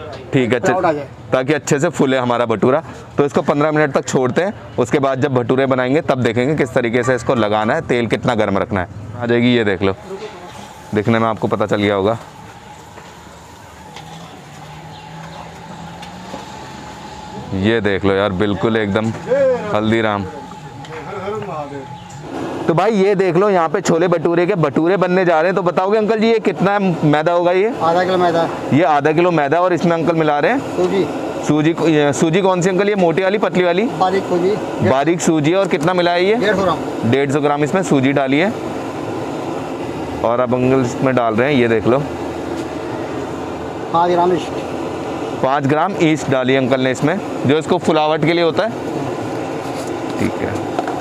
ठीक है, ताकि अच्छे से फूले हमारा भटूरा। तो इसको 15 मिनट तक छोड़ते हैं, उसके बाद जब भटूरे बनाएंगे तब देखेंगे किस तरीके से इसको लगाना है, तेल कितना गर्म रखना है। आ जाएगी, ये देख लो, दिखने में आपको पता चल गया होगा। ये देख लो यार, बिल्कुल एकदम हल्दीराम। तो भाई ये देख लो, यहाँ पे छोले भटूरे के भटूरे बनने जा रहे हैं। तो बताओगे अंकल जी ये कितना मैदा होगा? ये आधा किलो मैदा। ये आधा किलो मैदा, और इसमें अंकल मिला रहे हैं सूजी। सूजी कौन सी अंकल? ये मोटी वाली, पतली वाली? बारीक सूजी। बारीक सूजी। और कितना मिला है ये? 150 ग्राम। 150 ग्राम इसमें सूजी डाली है। और अब अंकल इसमें डाल रहे हैं, ये देख लो, 5 ग्राम ईस्ट। 5 ग्राम ईस्ट डाली है अंकल ने इसमें, जो इसको फुलावट के लिए होता है। ठीक है,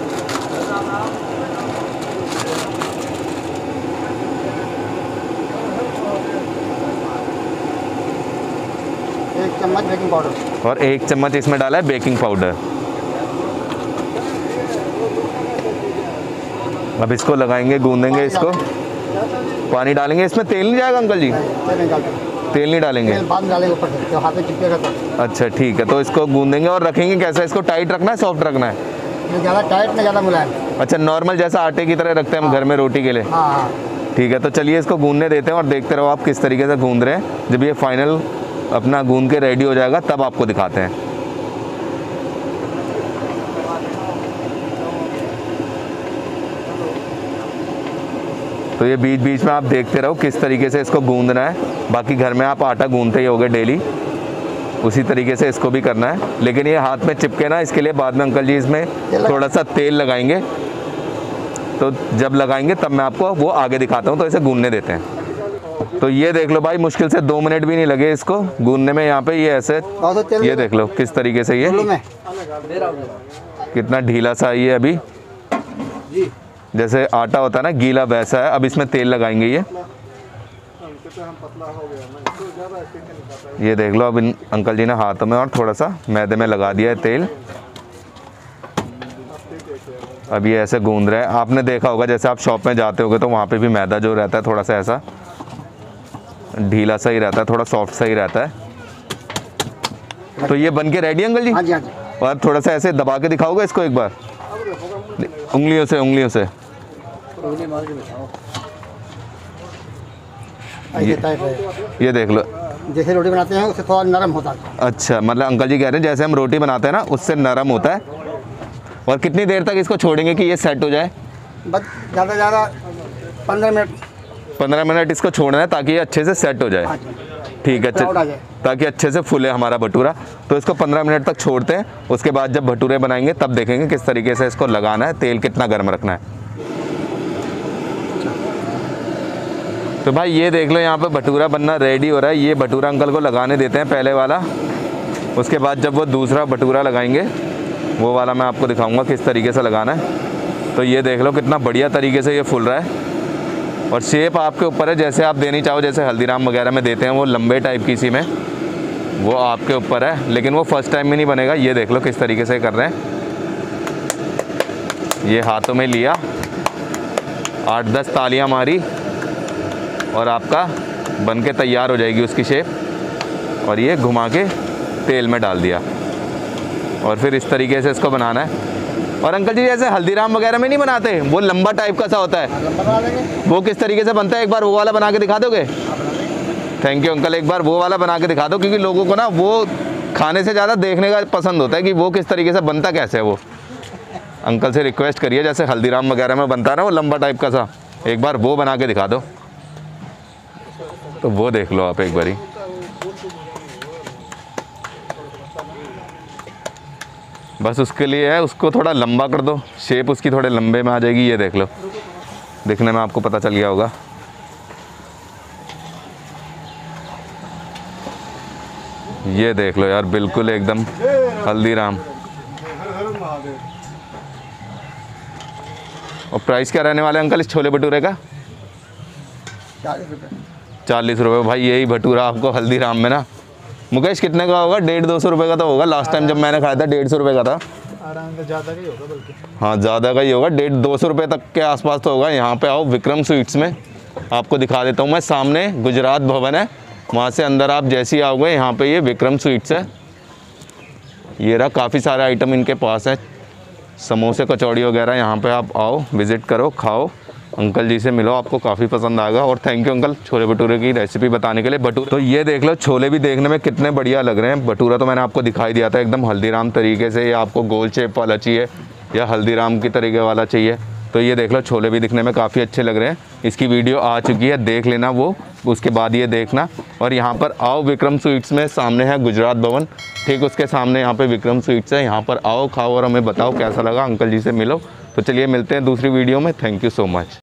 एक चम्मच बेकिंग पाउडर। और 1 चम्मच इसमें डाला है बेकिंग पाउडर। अब इसको लगाएंगे, गूंदेंगे इसको। पानी डालेंगे इसमें? तेल नहीं जाएगा अंकल जी? तेल नहीं डालेंगे, बाद में डालेंगे ऊपर से, तो हाथ में चिपकेगा तो। अच्छा ठीक है, तो इसको गूंदेंगे और रखेंगे कैसा? इसको टाइट रखना है, सॉफ्ट रखना है? ज़्यादा टाइट नहीं, ज़्यादा मुलायम। अच्छा, नॉर्मल जैसा आटे की तरह रखते हैं हम घर में रोटी के लिए। हाँ। ठीक है, तो चलिए इसको गूंदने देते हैं और देखते रहो आप किस तरीके से गूंद रहे हैं। जब ये फाइनल अपना गूंद के रेडी हो जाएगा तब आपको दिखाते हैं। तो ये बीच बीच में आप देखते रहो किस तरीके से इसको गूंदना है। बाकी घर में आप आटा गूंदते ही होगे डेली, उसी तरीके से इसको भी करना है। लेकिन ये हाथ में चिपके ना, इसके लिए बाद में अंकल जी इसमें थोड़ा सा तेल लगाएंगे। तो जब लगाएंगे तब मैं आपको वो आगे दिखाता हूँ। तो इसे गूंदने देते हैं। तो ये देख लो भाई, मुश्किल से 2 मिनट भी नहीं लगे इसको गूंदने में। यहाँ पे ये ऐसे, ये देख लो किस तरीके से ये कितना ढीला सा ये अभी जैसे आटा होता है ना गीला, वैसा है। अब इसमें तेल लगाएंगे ये देख लो। अब इन अंकल जी ने हाथों में और थोड़ा सा मैदे में लगा दिया है तेल। अब ये ऐसे गूंद रहे हैं। आपने देखा होगा जैसे आप शॉप में जाते होगे तो वहाँ पे भी मैदा जो रहता है थोड़ा सा ऐसा ढीला सा ही रहता है, थोड़ा सॉफ्ट सा ही रहता है। तो ये बन के रेडी अंकल जी? हाँ जी, हाँ जी। और थोड़ा सा ऐसे दबा के दिखाओगे इसको एक बार, उंगलियों से, उंगलियों से। ये देख लो, जैसे रोटी बनाते हैं उससे थोड़ा नरम होता है। अच्छा, मतलब अंकल जी कह रहे हैं जैसे हम रोटी बनाते हैं ना उससे नरम होता है। और कितनी देर तक इसको छोड़ेंगे कि ये सेट हो जाए? बस ज़्यादा से ज़्यादा 15 मिनट। 15 मिनट इसको छोड़ना है ताकि ये अच्छे से सेट हो जाए। ठीक है, ताकि अच्छे से फूले हमारा भटूरा। तो इसको 15 मिनट तक छोड़ते हैं, उसके बाद जब भटूरे बनाएंगे तब देखेंगे किस तरीके से इसको लगाना है, तेल कितना गर्म रखना है। तो भाई ये देख लो, यहाँ पे भटूरा बनना रेडी हो रहा है। ये भटूरा अंकल को लगाने देते हैं पहले वाला, उसके बाद जब वो दूसरा भटूरा लगाएंगे वो वाला मैं आपको दिखाऊंगा किस तरीके से लगाना है। तो ये देख लो कितना बढ़िया तरीके से ये फूल रहा है। और शेप आपके ऊपर है, जैसे आप देनी चाहो, जैसे हल्दीराम वगैरह में देते हैं वो लंबे टाइप की सी में, वो आपके ऊपर है। लेकिन वो फर्स्ट टाइम में नहीं बनेगा। ये देख लो किस तरीके से कर रहे हैं। ये हाथों में लिया, 8-10 तालियां मारी और आपका बन के तैयार हो जाएगी उसकी शेप। और ये घुमा के तेल में डाल दिया और फिर इस तरीके से इसको बनाना है। और अंकल जी जैसे हल्दीराम वगैरह में नहीं बनाते, वो लंबा टाइप का सा होता है, वो किस तरीके से बनता है? एक बार वो वाला बना के दिखा दोगे? थैंक यू अंकल, एक बार वो वाला बना के दिखा दो, क्योंकि लोगों को ना वो खाने से ज़्यादा देखने का पसंद होता है कि वो किस तरीके से बनता कैसे है। वो अंकल से रिक्वेस्ट करिए, जैसे हल्दीराम वगैरह में बनता है ना वो लंबा टाइप का सा, एक बार वो बना के दिखा दो। तो वो देख लो आप एक बारी। बस उसके लिए है, उसको थोड़ा लंबा कर दो, शेप उसकी थोड़े लंबे में आ जाएगी। ये देख लो, दिखने में आपको पता चल गया होगा। ये देख लो यार, बिल्कुल एकदम हल्दीराम। और प्राइस क्या रहने वाला है अंकल इस छोले भटूरे का? 40 रुपये। 40 रुपये। भाई यही भटूरा आपको हल्दीराम में ना, मुकेश कितने का होगा? 150-200 रुपये का तो होगा। लास्ट टाइम जब मैंने खाया था 150 रुपये का था। आराम से ज़्यादा का ही होगा बल्कि। हाँ, ज़्यादा का ही होगा, 150-200 रुपये तक के आसपास तो होगा। यहाँ पे आओ विक्रम स्वीट्स में, आपको दिखा देता हूँ मैं। सामने गुजरात भवन है, वहाँ से अंदर आप जैसे ही आओगे यहाँ पे ये विक्रम स्वीट्स है। ये रहा, काफ़ी सारे आइटम इनके पास है, समोसे कचौड़ी वगैरह। यहाँ पे आप आओ, विज़िट करो, खाओ, अंकल जी से मिलो, आपको काफ़ी पसंद आएगा। और thank you uncle chole bhature की रेसिपी बताने के लिए। भटूरे तो ये देख लो, छोले भी देखने में कितने बढ़िया लग रहे हैं। भटूरा तो मैंने आपको दिखाई दिया था एकदम हल्दीराम तरीके से, या आपको गोल शेप वाला चाहिए या हल्दीराम की तरीके वाला चाहिए। तो ये देख लो, छोले भी दिखने में काफ़ी अच्छे लग रहे हैं। इसकी वीडियो आ चुकी है, देख लेना वो, उसके बाद ये देखना। और यहाँ पर आओ विक्रम स्वीट्स में, सामने है गुजरात भवन, ठीक उसके सामने यहाँ पे विक्रम स्वीट्स है। यहाँ पर आओ, खाओ और हमें बताओ कैसा लगा, अंकल जी से मिलो। तो चलिए मिलते हैं दूसरी वीडियो में। Thank you so much.